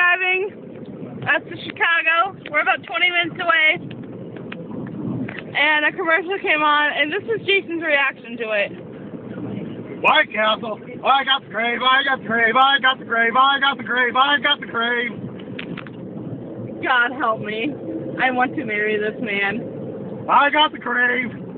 driving up to Chicago. We're about 20 minutes away. And a commercial came on, and this is Jason's reaction to it. White Castle. I got the crave, I got the crave, I got the crave, I got the crave, I got the crave. God help me. I want to marry this man. I got the crave.